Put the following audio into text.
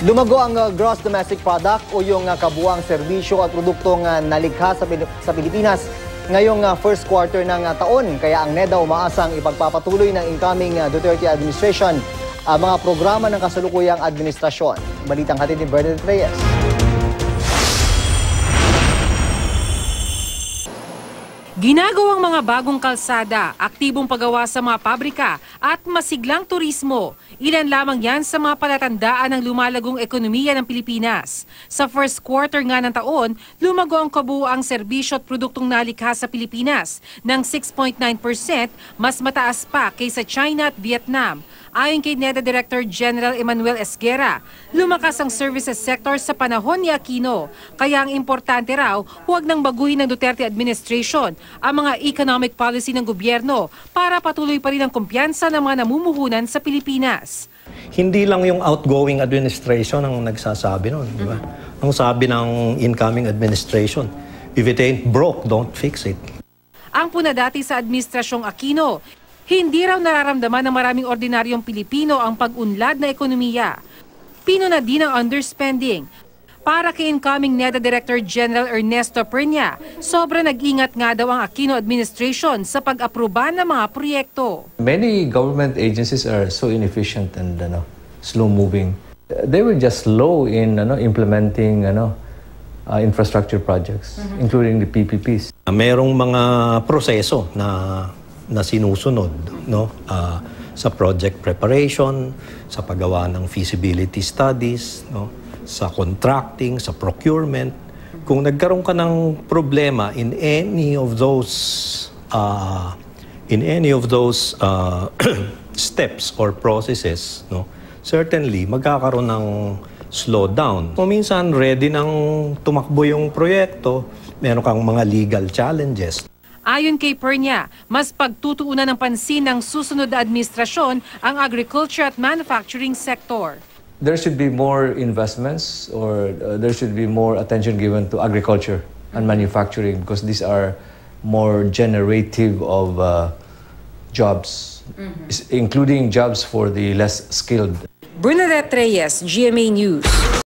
Lumago ang gross domestic product o yung kabuang serbisyo at produktong nalikha sa Pilipinas ngayong first quarter ng taon. Kaya ang NEDA umaasang ipagpapatuloy ng incoming Duterte administration ang mga programa ng kasalukuyang administrasyon. Balitang hatid ni Bernadette Reyes. Ginagawang mga bagong kalsada, aktibong paggawa sa mga pabrika at masiglang turismo. Ilan lamang yan sa mga palatandaan ng lumalagong ekonomiya ng Pilipinas. Sa first quarter nga ng taon, lumago ang kabuuang serbisyo at produktong nalikha sa Pilipinas ng 6.9%, mas mataas pa kaysa China at Vietnam. Ayon kay NEDA Director General Emmanuel Esguera, lumakas ang services sector sa panahon ni Aquino. Kaya ang importante raw, huwag nang baguhin ng Duterte administration ang mga economic policy ng gobyerno para patuloy pa rin ang kumpiyansa ng mga namumuhunan sa Pilipinas. Hindi lang yung outgoing administration ang nagsasabi nun, di ba? Ang sabi ng incoming administration, if it ain't broke, don't fix it. Ang punadati sa Administrasyong Aquino, hindi raw nararamdaman ng maraming ordinaryong Pilipino ang pag-unlad na ekonomiya. Pino na din ang underspending. Para kay incoming NEDA Director General Ernesto Pernia, sobra nag-ingat nga daw ang Aquino administration sa pag-aproba ng mga proyekto. Many government agencies are so inefficient and slow-moving. They were just slow in implementing infrastructure projects, including the PPPs. Merong mga proseso na sinusunod sa project preparation, sa paggawa ng feasibility studies, sa contracting, sa procurement. Kung nagkaroon ka ng problema in any of those steps or processes, certainly magkakaroon ng slowdown. Kung minsan ready nang tumakbo yung proyekto, meron kang mga legal challenges. Ayon kay Pernia, mas pagtutuunan ng pansin ng susunod na administrasyon ang agriculture at manufacturing sector. There should be more investments or there should be more attention given to agriculture and manufacturing because these are more generative of jobs, including jobs for the less skilled. Bernadette Reyes, GMA News.